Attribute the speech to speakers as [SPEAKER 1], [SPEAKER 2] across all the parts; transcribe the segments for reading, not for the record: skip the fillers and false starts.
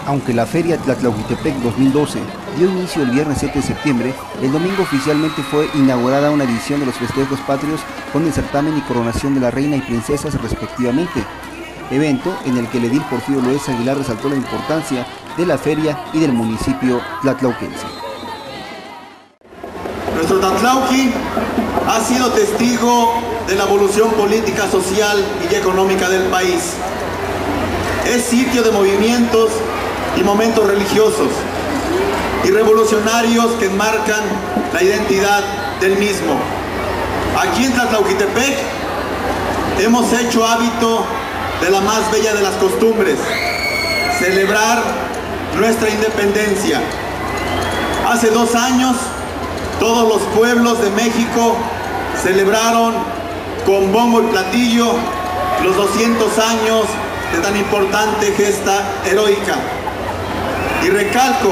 [SPEAKER 1] Aunque la Feria Tlatlauquitepec 2012 dio inicio el viernes 7 de septiembre, el domingo oficialmente fue inaugurada una edición de los festejos patrios con el certamen y coronación de la reina y princesas respectivamente, evento en el que el edil Porfirio Loaiza Aguilar resaltó la importancia de la feria y del municipio tlatlauquense.
[SPEAKER 2] Nuestro Tlatlauqui ha sido testigo de la evolución política, social y económica del país. Es sitio de movimientos y momentos religiosos y revolucionarios que enmarcan la identidad del mismo. Aquí en Tlatlauquitepec hemos hecho hábito de la más bella de las costumbres, celebrar nuestra independencia. Hace 2 años, todos los pueblos de México celebraron con bombo y platillo los 200 años de tan importante gesta heroica. Y recalco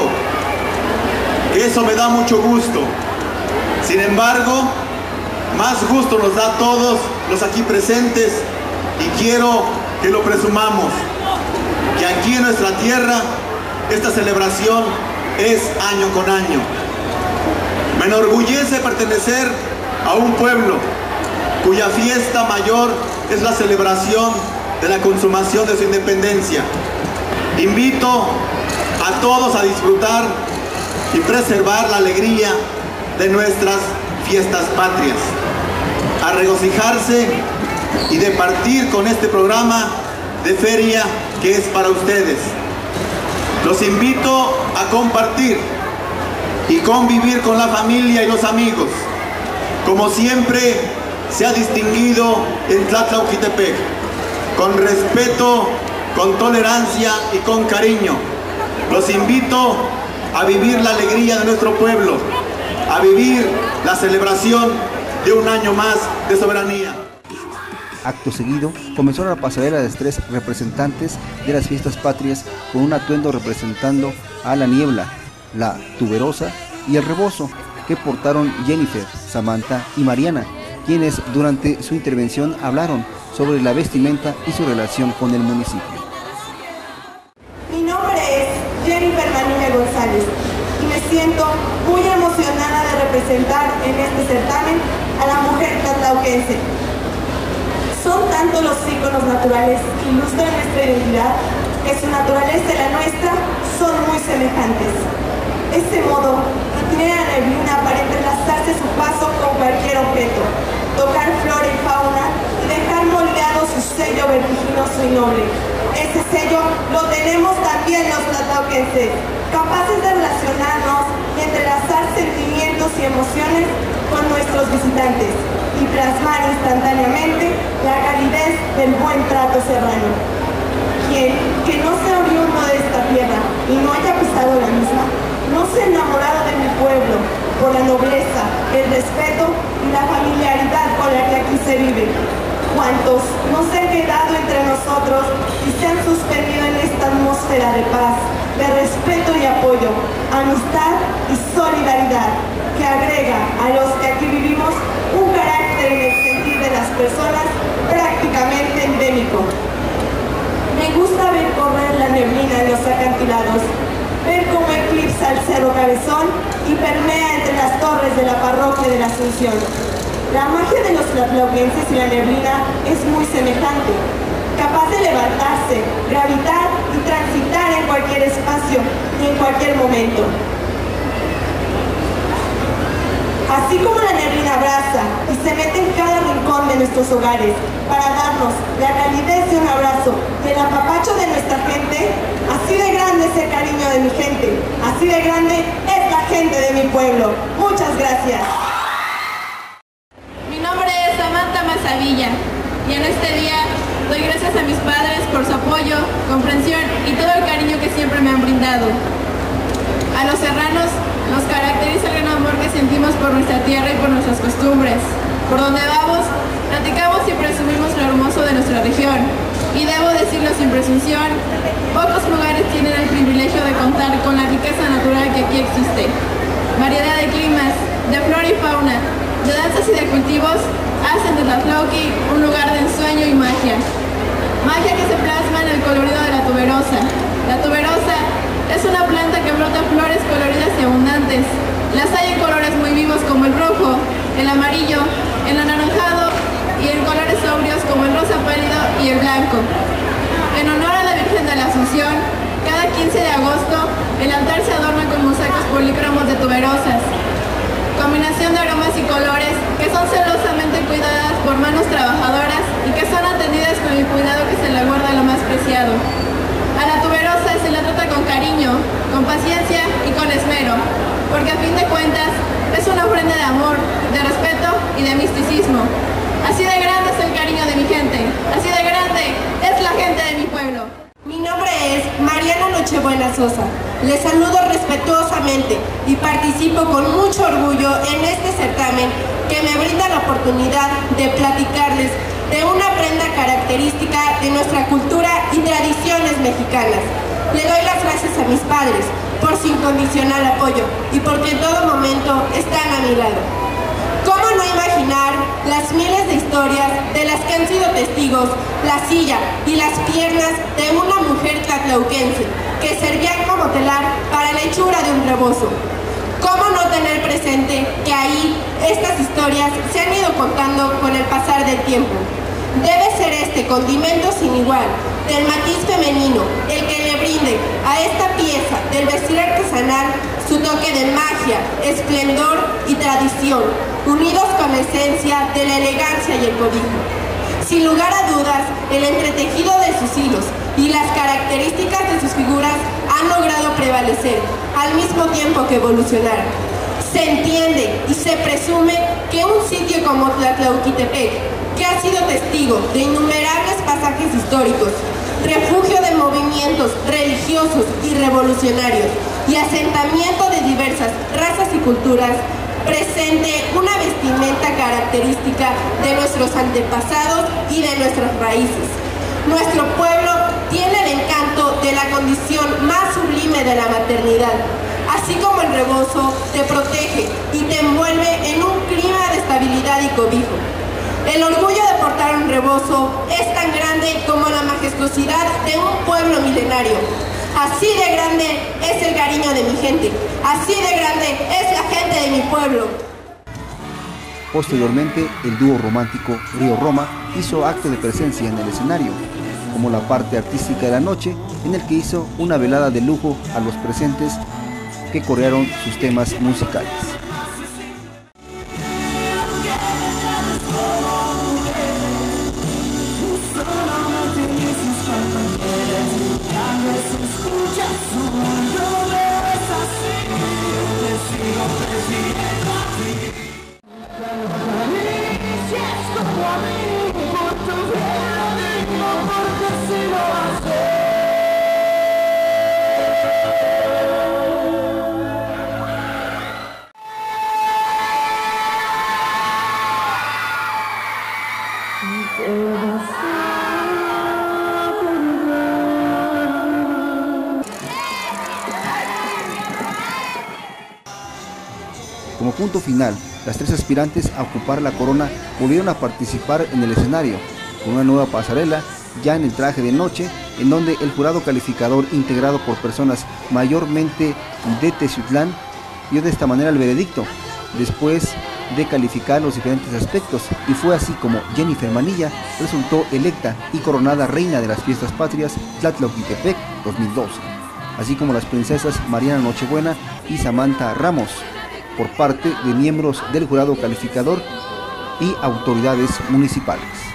[SPEAKER 2] que eso me da mucho gusto. Sin embargo, más gusto nos da a todos los aquí presentes y quiero que lo presumamos, que aquí en nuestra tierra esta celebración es año con año. Me enorgullece pertenecer a un pueblo cuya fiesta mayor es la celebración de la consumación de su independencia. Invito a todos a disfrutar y preservar la alegría de nuestras fiestas patrias, a regocijarse y de partir con este programa de feria que es para ustedes. Los invito a compartir y convivir con la familia y los amigos, como siempre se ha distinguido en Tlatlauquitepec, con respeto, con tolerancia y con cariño. Los invito a vivir la alegría de nuestro pueblo, a vivir la celebración de un año más de soberanía.
[SPEAKER 1] Acto seguido, comenzó la pasarela de 3 representantes de las fiestas patrias con un atuendo representando a la niebla, la tuberosa y el rebozo, que portaron Jennifer, Samantha y Mariana, quienes durante su intervención hablaron sobre la vestimenta y su relación con el municipio.
[SPEAKER 3] Mi nombre es Jennifer Manilla González y me siento muy emocionada de representar en este certamen a la mujer tlatlauquense. Son tanto los íconos naturales que ilustran nuestra identidad que su naturaleza y la nuestra son muy semejantes. De este modo, no tiene la neblina para entrelazarse su paso con cualquier objeto, tocar flora y fauna y dejar moldeado su sello vertiginoso y noble. Ese sello lo tenemos también los tlatlauquenses, capaces de relacionarnos y entrelazar sentimientos y emociones con nuestros visitantes y plasmar instantáneamente la calidez del buen trato serrano. Quien que no sea oriundo de esta tierra y no haya pisado la misma, no se ha enamorado de mi pueblo por la nobleza, el respeto y la familiaridad con la que aquí se vive. Cuantos no se han quedado entre nosotros y se han suspendido en esta atmósfera de paz, de respeto y apoyo, amistad y solidaridad, que agrega a los que aquí vivimos un carácter en el sentir de las personas prácticamente endémico. Me gusta ver correr la neblina en los acantilados, ver cómo eclipsa el Cerro Cabezón y permea entre las torres de la parroquia de la Asunción. La magia de los tlatlauquenses y la neblina es muy semejante, capaz de levantarse, gravitar y transitar en cualquier espacio y en cualquier momento. Así como la neblina abraza y se mete en cada rincón de nuestros hogares para darnos la calidez de un abrazo y el apapacho de nuestra gente, así de grande es el cariño de mi gente, así de grande es la gente de mi pueblo. Muchas gracias.
[SPEAKER 4] Mi nombre es Samantha Mazavilla y en este día doy gracias a mis padres por su apoyo, comprensión y todo el cariño que siempre me han brindado. A los serranos nos caracteriza el gran amor que sentimos por nuestra tierra y por nuestras costumbres. Por donde vamos, platicamos y presumimos lo hermoso de nuestra región. Y debo decirlo sin presunción, pocos lugares tienen el privilegio de contar con la riqueza natural que aquí existe. Variedad de climas, de flora y fauna, de danzas y de cultivos, hacen de Tlatlauqui un lugar de ensueño y magia. Magia que se plasma en el colorido de la tuberosa, La tuberosa es una planta que brota flores coloridas y abundantes. Las hay en colores muy vivos como el rojo, el amarillo, el anaranjado y en colores sobrios como el rosa pálido y el blanco. En honor a la Virgen de la Asunción, cada 15 de agosto el altar se adorna con mosaicos polícromos de tuberosas, combinación de aromas y colores que son celosamente cuidadas por manos trabajadoras y que son atendidas con el cuidado que se le guarda lo más preciado. A la tuberosa se la trata con cariño, con paciencia y con esmero, porque a fin de cuentas es una ofrenda de amor, de respeto y de misticismo. Así de grande es el cariño de mi gente, así de grande es la gente de mi pueblo.
[SPEAKER 3] Mi nombre es Mariana Nochebuena Sosa. Les saludo respetuosamente y participo con mucho orgullo en este certamen que me brinda la oportunidad de platicarles de una prenda característica de nuestra cultura y tradiciones mexicanas. Le doy las gracias a mis padres por su incondicional apoyo y porque en todo momento están a mi lado. ¿Cómo no imaginar las miles de historias de las que han sido testigos la silla y las piernas de una mujer tlatlauquense que servían como telar para la hechura de un rebozo? ¿Cómo no tener presente que ahí estas historias se han ido contando con el pasar del tiempo? Debe ser este condimento sin igual, del matiz femenino, el que le brinde a esta pieza del vestir artesanal su toque de magia, esplendor y tradición, unidos con la esencia de la elegancia y el cobijo. Sin lugar a dudas, el entretejido de sus hilos y las características de sus figuras han logrado prevalecer, al mismo tiempo que evolucionar. Se entiende y se presume que un sitio como Tlatlauquitepec, que ha sido testigo de innumerables pasajes históricos, refugio de movimientos religiosos y revolucionarios y asentamiento de diversas razas y culturas, presente una vestimenta característica de nuestros antepasados y de nuestras raíces. Nuestro pueblo tiene el encanto de la condición más sublime de la maternidad. Así como el rebozo te protege y te envuelve en un clima de estabilidad y cobijo. El orgullo de portar un rebozo es tan grande como la majestuosidad de un pueblo milenario. Así de grande es el cariño de mi gente, así de grande es la gente de mi pueblo.
[SPEAKER 1] Posteriormente, el dúo romántico Río Roma hizo acto de presencia en el escenario, como la parte artística de la noche, en el que hizo una velada de lujo a los presentes que corearon sus temas musicales. Como punto final, las tres aspirantes a ocupar la corona volvieron a participar en el escenario, con una nueva pasarela, ya en el traje de noche, en donde el jurado calificador, integrado por personas mayormente de Teciutlán, dio de esta manera el veredicto, después de calificar los diferentes aspectos, y fue así como Jennifer Manilla resultó electa y coronada reina de las fiestas patrias Tlatlauquitepec 2012, así como las princesas Mariana Nochebuena y Samantha Ramos, por parte de miembros del jurado calificador y autoridades municipales.